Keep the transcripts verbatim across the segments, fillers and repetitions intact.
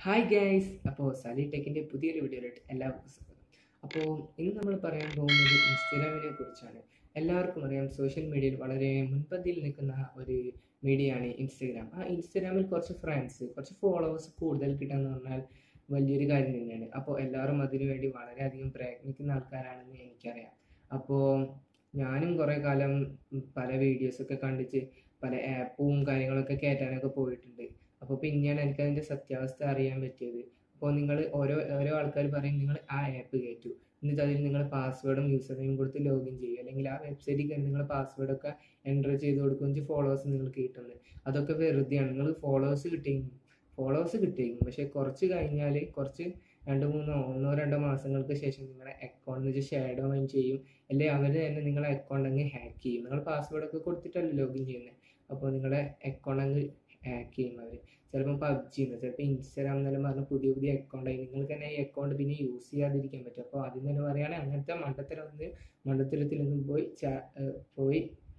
Hi guys, അപ്പോൾ സാലി ടെക്കിൻ്റെ പുതിയൊരു വീഡിയോയിലോട്ട് എല്ലാവർക്കും സ്വാഗതം. അപ്പോൾ ഇന്ന് നമ്മൾ പറയാൻ പോകുന്നത് ഇൻസ്റ്റഗ്രാമിനെ കുറിച്ചാണ്. എല്ലാവർക്കും അറിയാം, സോഷ്യൽ മീഡിയയിൽ വളരെ മുൻപന്തിയിൽ നിൽക്കുന്ന ഒരു മീഡിയയാണ് ഇൻസ്റ്റഗ്രാം. ആ ഇൻസ്റ്റഗ്രാമിൽ കുറച്ച് ഫ്രണ്ട്സ്, കുറച്ച് ഫോളോവേഴ്സ് കൂടുതൽ കിട്ടുക എന്ന് പറഞ്ഞാൽ വലിയൊരു കാര്യം തന്നെയാണ്. അപ്പോൾ എല്ലാവരും അതിനുവേണ്ടി വളരെയധികം പ്രയത്നിക്കുന്ന ആൾക്കാരാണെന്ന് എനിക്കറിയാം. അപ്പോൾ ഞാനും കുറേ കാലം പല വീഡിയോസൊക്കെ കണ്ടിട്ട് പല ആപ്പും കാര്യങ്ങളൊക്കെ കയറ്റാനൊക്കെ പോയിട്ടുണ്ട്. അപ്പോൾ പിന്നെയാണ് എനിക്കതിൻ്റെ സത്യാവസ്ഥ അറിയാൻ പറ്റിയത്. അപ്പോൾ നിങ്ങൾ ഓരോ ഓരോ ആൾക്കാർ പറയും നിങ്ങൾ ആ ആപ്പ് കയറ്റു, എന്നിട്ട് അതിൽ നിങ്ങൾ പാസ്വേഡും യൂസർ നെയിം കൊടുത്ത് ലോഗിൻ ചെയ്യും, അല്ലെങ്കിൽ ആ വെബ്സൈറ്റിൽ കയറി നിങ്ങൾ പാസ്വേഡൊക്കെ എൻ്റർ ചെയ്ത് കൊടുക്കുമെങ്കിൽ ഫോളോവേഴ്സ് നിങ്ങൾക്ക് കിട്ടുന്നത്. അതൊക്കെ വെറുതെയാണ്. നിങ്ങൾ ഫോളോവേഴ്സ് കിട്ടിയെങ്കിൽ ഫോളോവേഴ്സ് കിട്ടിയെങ്കിൽ പക്ഷേ കുറച്ച് കഴിഞ്ഞാൽ കുറച്ച് രണ്ട് മൂന്നോ ഒന്നോ രണ്ടോ മാസങ്ങൾക്ക് ശേഷം നിങ്ങളുടെ അക്കൗണ്ട് വെച്ച് ഷാഡോ മൈൻ ചെയ്യും, അല്ലെങ്കിൽ അവർ തന്നെ നിങ്ങളുടെ അക്കൗണ്ട് അങ്ങ് ഹാക്ക് ചെയ്യും. നിങ്ങൾ പാസ്വേഡൊക്കെ കൊടുത്തിട്ടല്ലേ ലോഗിൻ ചെയ്യുന്നത്. അപ്പോൾ നിങ്ങളുടെ അക്കൗണ്ട് അങ്ങ് ഹാക്ക് ചെയ്യും അവർ. ചിലപ്പോൾ പബ്ജിന്ന്, ചിലപ്പോൾ ഇൻസ്റ്റാഗ്രാം എന്നെല്ലാം പറഞ്ഞ പുതിയ പുതിയ അക്കൗണ്ടായി നിങ്ങൾക്ക് തന്നെ ഈ അക്കൗണ്ട് പിന്നെ യൂസ് ചെയ്യാതിരിക്കാൻ പറ്റും. അപ്പോൾ അതിൽ തന്നെ പറയുകയാണെങ്കിൽ അങ്ങനത്തെ മണ്ടത്തരം ഒന്ന് മണ്ടത്തരത്തിലൊന്നും പോയി ചാ പോയി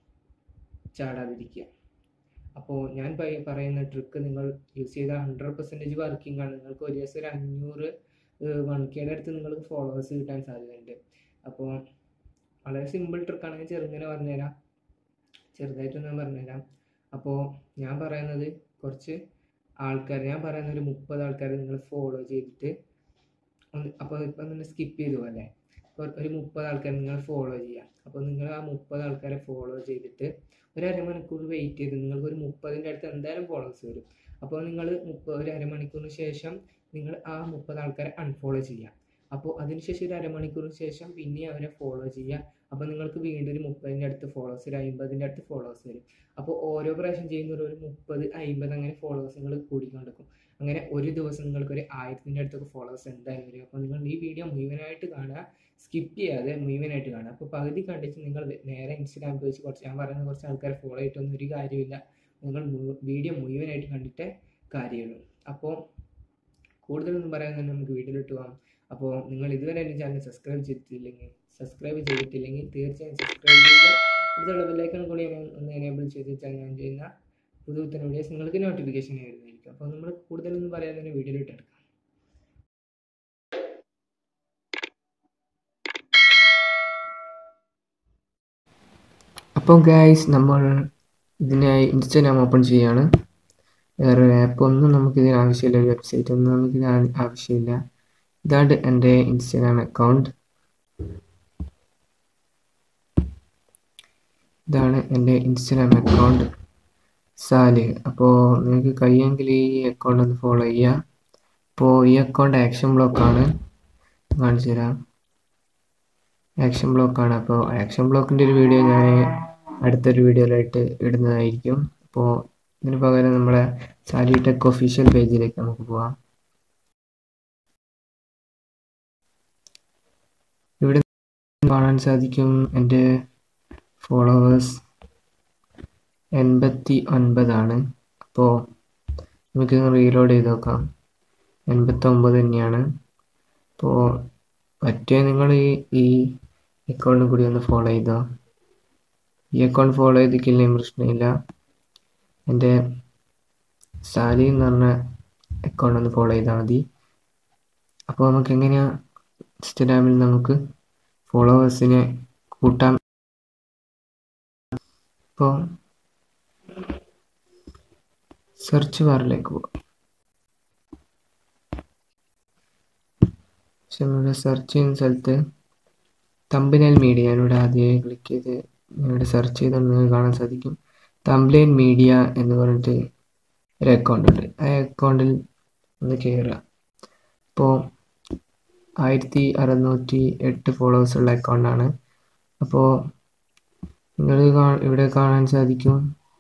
ചാടാതിരിക്കുക. അപ്പോൾ ഞാൻ പറയുന്ന ട്രിക്ക് നിങ്ങൾ യൂസ് ചെയ്താൽ ഹൺഡ്രഡ് പെർസെൻറ്റേജ് വർക്കിംഗ് ആണ്. നിങ്ങൾക്ക് ഒരു ദിവസം ഒരു അഞ്ഞൂറ് വൺ കെയുടെ അടുത്ത് നിങ്ങൾക്ക് ഫോളോവേഴ്സ് കിട്ടാൻ സാധ്യതയുണ്ട്. അപ്പോൾ വളരെ സിമ്പിൾ ട്രിക്കാണ്. ഞാൻ ചെറുങ്ങനെ പറഞ്ഞുതരാം, ചെറുതായിട്ടൊന്ന് ഞാൻ പറഞ്ഞുതരാം. അപ്പോൾ ഞാൻ പറയുന്നത് കുറച്ച് ആൾക്കാർ, ഞാൻ പറയുന്ന ഒരു മുപ്പത് ആൾക്കാരെ നിങ്ങൾ ഫോളോ ചെയ്തിട്ട് ഒന്ന്, അപ്പോൾ ഇപ്പം നിങ്ങൾ സ്കിപ്പ് ചെയ്തു പോലെ ഇപ്പോൾ ഒരു മുപ്പത് ആൾക്കാരെ നിങ്ങൾ ഫോളോ ചെയ്യുക. അപ്പോൾ നിങ്ങൾ ആ മുപ്പത് ആൾക്കാരെ ഫോളോ ചെയ്തിട്ട് ഒരു അരമണിക്കൂർ വെയിറ്റ് ചെയ്ത് നിങ്ങൾക്ക് ഒരു മുപ്പതിൻ്റെ അടുത്ത് എന്തായാലും ഫോളോവേഴ്സ് വരും. അപ്പോൾ നിങ്ങൾ മുപ്പത് ഒരു അരമണിക്കൂറിന് ശേഷം നിങ്ങൾ ആ മുപ്പത് ആൾക്കാരെ അൺഫോളോ ചെയ്യുക. അപ്പോൾ അതിനുശേഷം ഒരു അരമണിക്കൂറിന് ശേഷം പിന്നെ അവരെ ഫോളോ ചെയ്യുക. അപ്പോൾ നിങ്ങൾക്ക് വീണ്ടും ഒരു മുപ്പതിൻ്റെ അടുത്ത് ഫോളോവേഴ്സ്, ഒരു അമ്പതിൻ്റെ അടുത്ത് ഫോളോവേഴ്സ് വരും. അപ്പോൾ ഓരോ പ്രാവശ്യം ചെയ്യുന്ന ഒരു മുപ്പത് അമ്പത് അങ്ങനെ ഫോളോവേഴ്സ് നിങ്ങൾ കൂടിക്കൊണ്ടിരിക്കും. അങ്ങനെ ഒരു ദിവസം നിങ്ങൾക്കൊരു ആയിരത്തിൻ്റെ അടുത്തൊക്കെ ഫോളോവേഴ്സ് എന്തായാലും വരും. അപ്പോൾ നിങ്ങൾ ഈ വീഡിയോ മുഴുവനായിട്ട് കാണുക, സ്കിപ്പ് ചെയ്യാതെ മുഴുവനായിട്ട് കാണുക. അപ്പോൾ പകുതി കണ്ടിട്ട് നിങ്ങൾ നേരെ ഇൻസ്റ്റാഗ്രാമിൽ വെച്ച് കുറച്ച് ഞാൻ പറയുന്ന കുറച്ച് ആൾക്കാരെ ഫോളോ ചെയ്തിട്ടൊന്നും ഒരു കാര്യമില്ല. നിങ്ങൾ വീഡിയോ മുഴുവനായിട്ട് കണ്ടിട്ടേ കാര്യമുള്ളൂ. അപ്പോൾ കൂടുതലൊന്നും പറയാൻ തന്നെ നമുക്ക് വീഡിയോയിലിട്ട് പോകാം. അപ്പോൾ നിങ്ങൾ ഇതുവരെ എൻ്റെ ചാനൽ സബ്സ്ക്രൈബ് ചെയ്തിട്ടില്ലെങ്കിൽ സബ്സ്ക്രൈബ് ചെയ്തിട്ടില്ലെങ്കിൽ തീർച്ചയായും സബ്സ്ക്രൈബ് ചെയ്യുക. ഇതുള്ള ബെല്ലൈക്കൺ കൂടി ഒന്ന് എനേബിൾ ചെയ്ത് വെച്ചാൽ ഞാൻ ചെയ്യുന്ന പുതിയ പുത്തൻ വീഡിയോസ് നിങ്ങൾക്ക് നോട്ടിഫിക്കേഷൻ വരുന്നതായിരിക്കും. അപ്പോൾ നമ്മൾ കൂടുതലൊന്നും പറയാതെ തന്നെ വീഡിയോയിലിട്ട് എടുക്കാം. അപ്പോൾ ഗൈസ്, നമ്മൾ ഇതിനായി ഇൻസ്റ്റാഗ്രാം ഓപ്പൺ ചെയ്യുകയാണ്. വേറെ ആപ്പ് ഒന്നും നമുക്കിതിന് ആവശ്യമില്ല, ഒരു വെബ്സൈറ്റ് ഒന്നും നമുക്കിത് ആവശ്യമില്ല. ഇതാണ് എൻ്റെ ഇൻസ്റ്റാഗ്രാം അക്കൗണ്ട്. ഇതാണ് എൻ്റെ ഇൻസ്റ്റാഗ്രാം അക്കൗണ്ട് സാലിഹ്. അപ്പോൾ നിങ്ങൾക്ക് കഴിയുമെങ്കിൽ ഈ അക്കൗണ്ട് ഒന്ന് ഫോളോ ചെയ്യുക. അപ്പോൾ ഈ അക്കൗണ്ട് ആക്ഷൻ ബ്ലോക്കാണ്, കാണിച്ചു തരാം. ആക്ഷൻ ബ്ലോക്കാണ്. അപ്പോൾ ആക്ഷൻ ബ്ലോക്കിൻ്റെ ഒരു വീഡിയോ ഞാൻ അടുത്തൊരു വീഡിയോയിലായിട്ട് ഇടുന്നതായിരിക്കും. അപ്പോൾ ഇതിന് പകരം നമ്മുടെ സാലി ടെക് ഒഫീഷ്യൽ പേജിലേക്ക് നമുക്ക് പോവാം. ഇവിടെ കാണാൻ സാധിക്കും എൻ്റെ ഫോളോവേഴ്സ് എൺപത്തി ഒൻപതാണ്. അപ്പോൾ നമുക്ക് റീലോഡ് ചെയ്ത് നോക്കാം. എൺപത്തൊമ്പത് തന്നെയാണ്. അപ്പോൾ പറ്റേ നിങ്ങൾ ഈ ഈ അക്കൗണ്ട് കൂടി ഒന്ന് ഫോളോ ചെയ്തോ. ഈ അക്കൗണ്ട് ഫോളോ ചെയ്തിട്ടില്ലെങ്കിൽ പ്രശ്നമില്ല. എൻ്റെ സാലി എന്ന് പറഞ്ഞ അക്കൗണ്ട് ഒന്ന് ഫോളോ ചെയ്താൽ മതി. അപ്പോൾ നമുക്ക് എങ്ങനെയാണ് ഇൻസ്റ്റാഗ്രാമിൽ നമുക്ക് ഫോളോവേഴ്സിനെ കൂട്ടാം. ഇപ്പോൾ സെർച്ച് ബാറിലേക്ക് പോകാം. പക്ഷെ നമ്മുടെ സെർച്ച് ചെയ്യുന്ന സ്ഥലത്ത് തംബ്നെയിൽ മീഡിയ, ഞാനിവിടെ ആദ്യമേ ക്ലിക്ക് ചെയ്ത് ഇവിടെ സെർച്ച് ചെയ്തുകൊണ്ട് നിങ്ങൾക്ക് കാണാൻ സാധിക്കും തംബ്നെയിൽ മീഡിയ എന്ന് പറഞ്ഞിട്ട് ഒരു അക്കൗണ്ട് ഉണ്ട്. ആ അക്കൗണ്ടിൽ ഒന്ന് കയറുക. അപ്പോൾ ആയിരത്തി അറുന്നൂറ്റി എട്ട് ഫോളോവേഴ്സ് ഉള്ള അക്കൗണ്ടാണ്. അപ്പോൾ നിങ്ങൾ ഇവിടെ കാണാൻ സാധിക്കും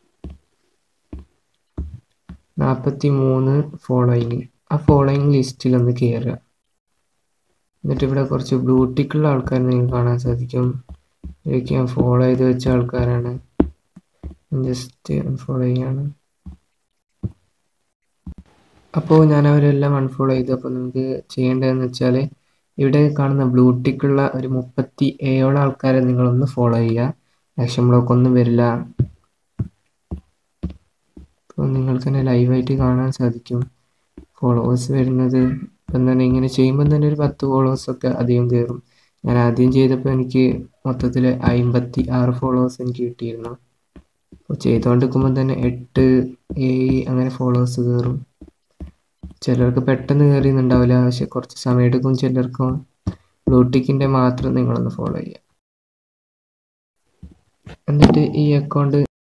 നാൽപ്പത്തി മൂന്ന് ഫോളോയിങ്. ആ ഫോളോയിങ് ലിസ്റ്റിൽ ഒന്ന് കയറുക. എന്നിട്ട് ഇവിടെ കുറച്ച് ബ്ലൂ ടിക്കുള്ള ആൾക്കാർ നിങ്ങൾക്ക് കാണാൻ സാധിക്കും. ഇതൊക്കെ ഞാൻ ഫോളോ ചെയ്ത് വെച്ച ആൾക്കാരാണ്. ജസ്റ്റ് അൺഫോളോ ചെയ്യാണ്. അപ്പോൾ ഞാൻ അവരെല്ലാം അൺഫോളോ ചെയ്തു. അപ്പോൾ നമുക്ക് ചെയ്യേണ്ടതെന്ന് വെച്ചാൽ ഇവിടെ കാണുന്ന ബ്ലൂ ടിക്കുള്ള ഒരു മുപ്പത്തി ഏഴോളം ആൾക്കാരെ നിങ്ങളൊന്ന് ഫോളോ ചെയ്യുക. ആക്ഷൻ ബ്ലോക്ക് ഒന്നും വരില്ല. അപ്പോൾ നിങ്ങൾക്ക് തന്നെ ലൈവായിട്ട് കാണാൻ സാധിക്കും ഫോളോവേഴ്സ് വരുന്നത് ഇപ്പം തന്നെ ഇങ്ങനെ ചെയ്യുമ്പം തന്നെ ഒരു പത്ത് ഫോളോവേഴ്സൊക്കെ അധികം കയറും. ഞാൻ ആദ്യം ചെയ്തപ്പോൾ എനിക്ക് മൊത്തത്തിൽ അമ്പത്തി ആറ് ഫോളോവേഴ്സ് എനിക്ക് കിട്ടിയിരുന്നു. അപ്പോൾ ചെയ്തുകൊണ്ടിരിക്കുമ്പോൾ തന്നെ എട്ട് ഏഴ് അങ്ങനെ ഫോളോവേഴ്സ് കയറും. ചിലർക്ക് പെട്ടെന്ന് കയറിയെന്നുണ്ടാവില്ല, പക്ഷെ കുറച്ച് സമയം എടുക്കും. ചിലർക്കും ബ്ലൂടിക്കിൻ്റെ മാത്രം നിങ്ങളൊന്ന് ഫോളോ ചെയ്യുക. എന്നിട്ട് ഈ അക്കൗണ്ട്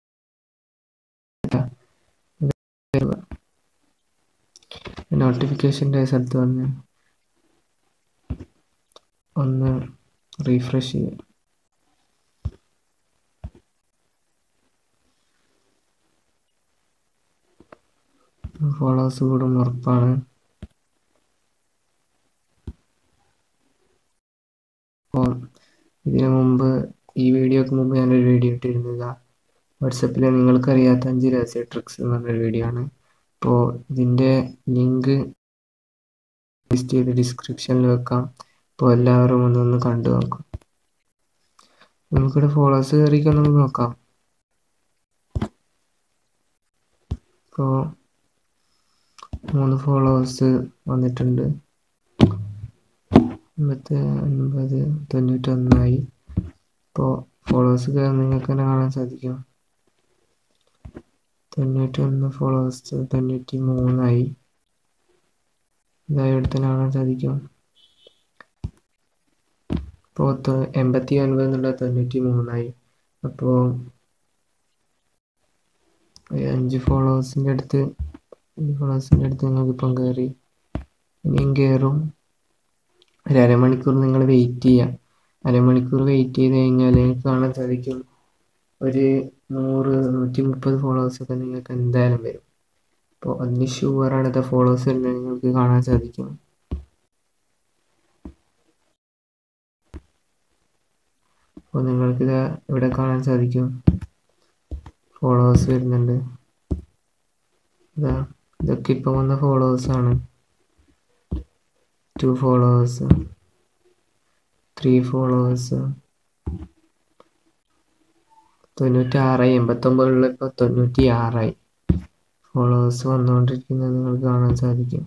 നോട്ടിഫിക്കേഷൻ്റെ സ്ഥലത്ത് വന്ന് ഒന്ന് റീഫ്രഷ് ചെയ്യുക. ഫോളോവേഴ്സ് കൂടും ഉറപ്പാണ്. അപ്പോൾ ഇതിനു മുമ്പ് ഈ വീഡിയോക്ക് മുമ്പ് ഞാനൊരു വീഡിയോ ഇട്ടിരുന്നത് വാട്സപ്പിൽ നിങ്ങൾക്കറിയാത്ത അഞ്ച് രഹസ്യ ട്രിക്സ് എന്ന് പറഞ്ഞൊരു വീഡിയോ ആണ്. അപ്പോൾ ഇതിൻ്റെ ലിങ്ക് ലിസ്റ്റ് ചെയ്ത് ഡിസ്ക്രിപ്ഷനിൽ വെക്കാം. അപ്പോൾ എല്ലാവരും ഒന്നൊന്ന് കണ്ടു നോക്കാം. നമുക്കിവിടെ ഫോളോവേഴ്സ് കയറിക്കൊന്ന് നോക്കാം. ഇപ്പോൾ മൂന്ന് ഫോളോവേഴ്സ് വന്നിട്ടുണ്ട്. അമ്പത്തി അൻപത് തൊണ്ണൂറ്റൊന്നായി. ഇപ്പോൾ ഫോളോവേഴ്സ് നിങ്ങൾക്ക് തന്നെ കാണാൻ സാധിക്കും. തൊണ്ണൂറ്റൊന്ന് ഫോളോവേഴ്സ് തൊണ്ണൂറ്റി മൂന്നായി. ഇതായി ഇവിടെ തന്നെ കാണാൻ സാധിക്കും. ഇപ്പോൾ എൺപത്തി ഒൻപത് എന്നുള്ള തൊണ്ണൂറ്റി മൂന്നായി. അപ്പോൾ അഞ്ച് ഫോളോവേഴ്സിൻ്റെ അടുത്ത് അഞ്ച് ഫോളോവേഴ്സിൻ്റെ അടുത്ത് നിങ്ങൾക്കിപ്പം കയറി. ഇനിയും കയറും. ഒരു അരമണിക്കൂർ നിങ്ങൾ വെയിറ്റ് ചെയ്യുക. അരമണിക്കൂർ വെയിറ്റ് ചെയ്ത് കഴിഞ്ഞാൽ നിങ്ങൾക്ക് കാണാൻ സാധിക്കും ഒരു നൂറ് നൂറ്റി മുപ്പത് ഫോളോവേഴ്സൊക്കെ നിങ്ങൾക്ക് എന്തായാലും വരും. അപ്പോൾ അതിന് ഷുവറാണ് ഇത് ഫോളോവേഴ്സ് വരുന്നത് നിങ്ങൾക്ക് കാണാൻ സാധിക്കും. അപ്പോൾ നിങ്ങൾക്കിത് ഇവിടെ കാണാൻ സാധിക്കും ഫോളോവേഴ്സ് വരുന്നുണ്ട്. ഇതാ ഇതൊക്കെ ഇപ്പം വന്ന ഫോളോവേഴ്സാണ്. ടു ഫോളോവേഴ്സ്, ത്രീ ഫോളോവേഴ്സ്, തൊണ്ണൂറ്റാറായി. എൺപത്തൊമ്പതിലുള്ള ഇപ്പോൾ തൊണ്ണൂറ്റി ആറായി ഫോളോവേഴ്സ് വന്നുകൊണ്ടിരിക്കുന്നത് നിങ്ങൾക്ക് കാണാൻ സാധിക്കും.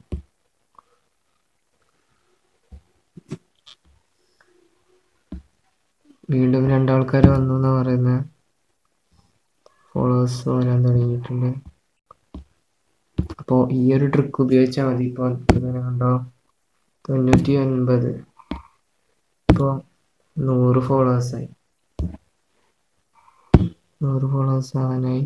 വീണ്ടും രണ്ടാൾക്കാർ വന്നു എന്ന് പറയുന്നത് ഫോളോവേഴ്സ് വരാൻ തുടങ്ങിയിട്ടുണ്ട്. അപ്പോൾ ഈ ഒരു ട്രിക്ക് ഉപയോഗിച്ചാൽ മതി. ഇപ്പോൾ ഇങ്ങനെ കണ്ടോ തൊണ്ണൂറ്റി ഒൻപത് ഇപ്പോൾ നൂറ് ഫോളോവേഴ്സായി. നൂറ് ഫോളോവേഴ്സ് ആവാനായി.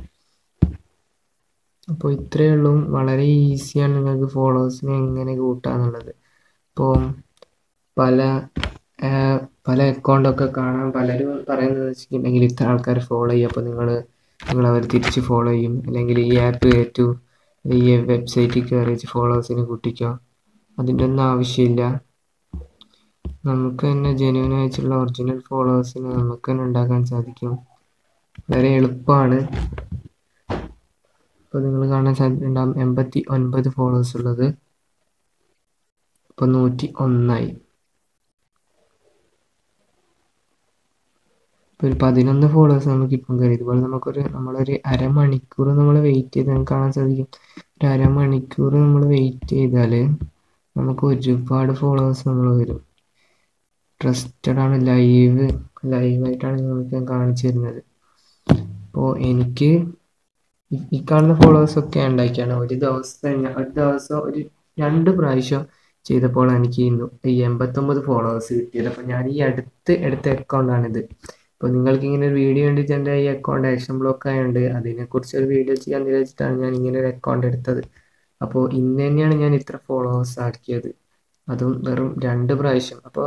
അപ്പോൾ ഇത്രയേ ഉള്ളൂ. വളരെ ഈസിയാണ് നിങ്ങൾക്ക് ഫോളോവേഴ്സിനെ എങ്ങനെ കൂട്ടാന്നുള്ളത്. ഇപ്പോൾ പല പല അക്കൗണ്ടൊക്കെ കാണാൻ പലരും പറയുന്നത് വെച്ചിട്ടുണ്ടെങ്കിൽ ഇത്ര ആൾക്കാർ ഫോളോ ചെയ്യും, അപ്പോൾ നിങ്ങൾ നിങ്ങൾ അവർ തിരിച്ച് ഫോളോ ചെയ്യും. അല്ലെങ്കിൽ ഈ ആപ്പ് ഏറ്റു, ഈ വെബ്സൈറ്റിൽ കയറി ഫോളോവേഴ്സിനെ കൂട്ടിക്കോ. അതിൻ്റെ ഒന്നും ആവശ്യമില്ല. നമുക്ക് തന്നെ ജെന്യൂൻ ആയിട്ടുള്ള ഒറിജിനൽ ഫോളോവേഴ്സിനെ നമുക്ക് തന്നെ ഉണ്ടാക്കാൻ സാധിക്കും. വളരെ എളുപ്പമാണ്. ഇപ്പോൾ നിങ്ങൾ കാണാൻ സാധിക്കുന്നുണ്ടാകും എൺപത്തി ഒൻപത് ഫോളോവേഴ്സ് ഉള്ളത് ഇപ്പോൾ നൂറ്റി ഒന്നായി. ഇപ്പോൾ ഒരു പതിനൊന്ന് ഫോളോവേഴ്സ് നമുക്കിപ്പം കയറി. ഇതുപോലെ നമുക്കൊരു നമ്മളൊരു അരമണിക്കൂർ നമ്മൾ വെയിറ്റ് ചെയ്ത് നമുക്ക് കാണാൻ സാധിക്കും. ഒരു അരമണിക്കൂർ നമ്മൾ വെയിറ്റ് ചെയ്താൽ നമുക്ക് ഒരുപാട് ഫോളോവേഴ്സ് നമ്മൾ വരും. ട്രസ്റ്റഡ് ആണ്, ലൈവ് ലൈവായിട്ടാണ് നമുക്ക് ഞാൻ കാണിച്ചു തരുന്നത്. അപ്പോൾ എനിക്ക് ഈ കാണുന്ന ഫോളോവേഴ്സൊക്കെ ഉണ്ടാക്കിയാണ് ഒരു ദിവസം ഒരു ദിവസം ഒരു രണ്ട് പ്രാവശ്യം ചെയ്തപ്പോൾ എനിക്ക് ഈ എൺപത്തൊമ്പത് ഫോളോവേഴ്സ് കിട്ടിയത്. അപ്പോൾ ഞാൻ ഈ അടുത്ത് എടുത്ത അക്കൗണ്ടാണിത്. അപ്പോൾ നിങ്ങൾക്ക് ഇങ്ങനെ ഒരു വീഡിയോ കണ്ടിട്ട് എൻ്റെ ഈ അക്കൗണ്ട് ആക്ഷൻ ബ്ലോക്ക് ആയതുകൊണ്ട് അതിനെക്കുറിച്ച് ഒരു വീഡിയോ ചെയ്യാൻ വിചാരിച്ചിട്ടാണ് ഞാൻ ഇങ്ങനെ ഒരു അക്കൗണ്ട് എടുത്തത്. അപ്പോൾ ഇന്ന് തന്നെയാണ് ഞാൻ ഇത്ര ഫോളോവേഴ്സ് ആക്കിയത്, അതും വെറും രണ്ട് പ്രാവശ്യം. അപ്പോൾ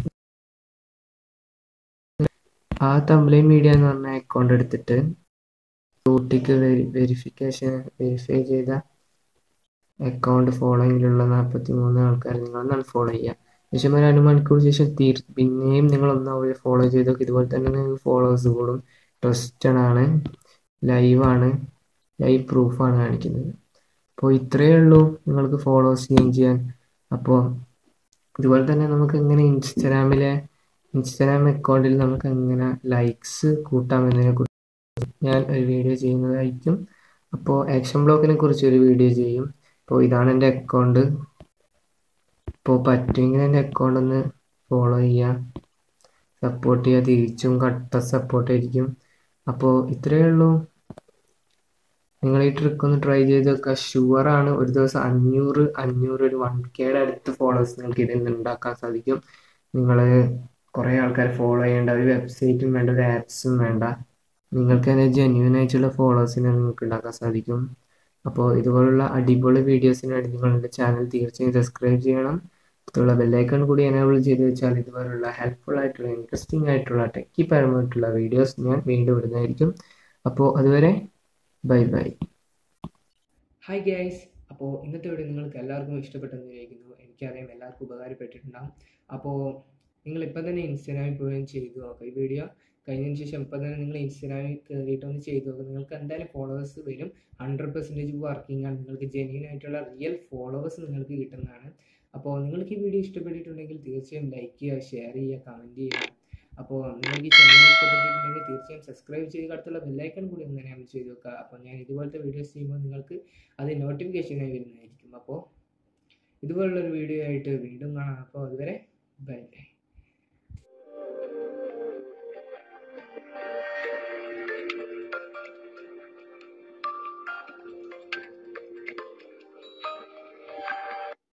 ആ തംബ്ലൈൻ മീഡിയ എന്ന് പറഞ്ഞ അക്കൗണ്ട് എടുത്തിട്ട് ബ്ലൂടിക്ക് വെരിഫിക്കേഷൻ വെരിഫൈ ചെയ്ത അക്കൗണ്ട് ഫോളോയിങ്ങിലുള്ള നാൽപ്പത്തി മൂന്ന് ആൾക്കാർ നിങ്ങളൊന്ന് അൺഫോളോ ചെയ്യുക. ശേഷം ഒരു അരമണിക്കൂർ ശേഷം തീർ പിന്നെയും നിങ്ങളൊന്ന് അവരെ ഫോളോ ചെയ്തൊക്കെ ഇതുപോലെ തന്നെ നിങ്ങൾക്ക് ഫോളോവേഴ്സ് കൂടും. ട്രസ്റ്റഡ് ആണ്, ലൈവാണ്, ലൈവ് പ്രൂഫാണ് കാണിക്കുന്നത്. അപ്പോൾ ഇത്രയേ ഉള്ളൂ നിങ്ങൾക്ക് ഫോളോവേഴ്സ് ഗെയിൻ ചെയ്യാൻ. അപ്പോൾ ഇതുപോലെ തന്നെ നമുക്ക് എങ്ങനെ ഇൻസ്റ്റാഗ്രാമിലെ ഇൻസ്റ്റാഗ്രാം അക്കൗണ്ടിൽ നമുക്ക് എങ്ങനെ ലൈക്സ് കൂട്ടാമെന്നതിനെ കുറിച്ച് ഞാൻ ഒരു വീഡിയോ ചെയ്യുന്നതായിരിക്കും. അപ്പോൾ ആക്ഷൻ ബ്ലോക്കിനെ കുറിച്ച് ഒരു വീഡിയോ ചെയ്യും. അപ്പോൾ ഇതാണ് എൻ്റെ അക്കൗണ്ട്. അപ്പോൾ പറ്റുമെങ്കിൽ എൻ്റെ അക്കൗണ്ട് ഒന്ന് ഫോളോ ചെയ്യുക, സപ്പോർട്ട് ചെയ്യുക. തിരിച്ചും കട്ട സപ്പോർട്ടായിരിക്കും. അപ്പോൾ ഇത്രയേ ഉള്ളൂ. നിങ്ങൾ ഈ ട്രിക്ക് ഒന്ന് ട്രൈ ചെയ്ത് നോക്കുക. ഷുവറാണ് ഒരു ദിവസം അഞ്ഞൂറ് അഞ്ഞൂറ് ഒരു വൺ കെയുടെ അടുത്ത് ഫോളോവേഴ്സ് നിങ്ങൾക്ക് ഇതിൽ നിന്ന് ഉണ്ടാക്കാൻ സാധിക്കും. നിങ്ങൾ കുറേ ആൾക്കാർ ഫോളോ ചെയ്യേണ്ട, ഒരു വെബ്സൈറ്റും വേണ്ട, ഒരു ആപ്സും വേണ്ട. നിങ്ങൾക്ക് തന്നെ ജെന്യൂൻ ആയിട്ടുള്ള ഫോളോവേഴ്സിനെ നിങ്ങൾക്ക് ഉണ്ടാക്കാൻ സാധിക്കും. അപ്പോൾ ഇതുപോലുള്ള അടിപൊളി വീഡിയോസിന് വേണ്ടി നിങ്ങളുടെ ചാനൽ തീർച്ചയായും സബ്സ്ക്രൈബ് ചെയ്യണം. അടുത്തുള്ള ബെല്ലൈക്കൺ കൂടി എനേബിൾ ചെയ്ത് വെച്ചാൽ ഇതുപോലുള്ള ഹെൽപ്ഫുൾ ആയിട്ടുള്ള ഇൻട്രസ്റ്റിംഗ് ആയിട്ടുള്ള ടെക്കി പരമായിട്ടുള്ള വീഡിയോസ് ഞാൻ വീണ്ടും ഇടുന്നതായിരിക്കും. അപ്പോൾ അതുവരെ ബൈ ബൈ. ഹായ് ഗൈസ്, അപ്പോൾ ഇന്നത്തെ വീഡിയോ നിങ്ങൾക്ക് എല്ലാവർക്കും ഇഷ്ടപ്പെട്ടെന്ന് വിചാരിക്കുന്നു. എനിക്കറിയാം എല്ലാവർക്കും ഉപകാരപ്പെട്ടിട്ടുണ്ടാകും. അപ്പോൾ നിങ്ങൾ ഇപ്പം തന്നെ ഇൻസ്റ്റാഗ്രാമിൽ പോവുകയും ചെയ്തു നോക്കുക. ഈ വീഡിയോ കഴിഞ്ഞതിന് ശേഷം ഇപ്പം തന്നെ നിങ്ങൾ ഇൻസ്റ്റാഗ്രാമിൽ കയറിയിട്ടൊന്ന് ചെയ്തു നോക്കുക. നിങ്ങൾക്ക് എന്തായാലും ഫോളോവേഴ്സ് വരും. ഹൺഡ്രഡ് പെർസെൻറ്റേജ് വർക്കിംഗ് ആണ്. നിങ്ങൾക്ക് ജെന്യൂൻ ആയിട്ടുള്ള റിയൽ ഫോളോവേഴ്സ് നിങ്ങൾക്ക് കിട്ടുന്നതാണ്. അപ്പോൾ നിങ്ങൾക്ക് ഈ വീഡിയോ ഇഷ്ടപ്പെട്ടിട്ടുണ്ടെങ്കിൽ തീർച്ചയായും ലൈക്ക് ചെയ്യുക, ഷെയർ ചെയ്യുക, കമൻറ്റ് ചെയ്യുക. അപ്പോൾ നിങ്ങൾക്ക് ഈ ചാനൽ ഇഷ്ടപ്പെട്ടിട്ടുണ്ടെങ്കിൽ തീർച്ചയായും സബ്സ്ക്രൈബ് ചെയ്ത് അടുത്തുള്ള ബെല്ലൈക്കൺ കൂടി ഒന്ന് എനേബിൾ ചെയ്ത് വെക്കുക. അപ്പോൾ ഞാൻ ഇതുപോലത്തെ വീഡിയോസ് ചെയ്യുമ്പോൾ നിങ്ങൾക്ക് അത് നോട്ടിഫിക്കേഷനായി വരുന്നതായിരിക്കും. അപ്പോൾ ഇതുപോലുള്ളൊരു വീഡിയോ ആയിട്ട് വീണ്ടും കാണാം. അപ്പോൾ അതുവരെ ബൈ ബൈ.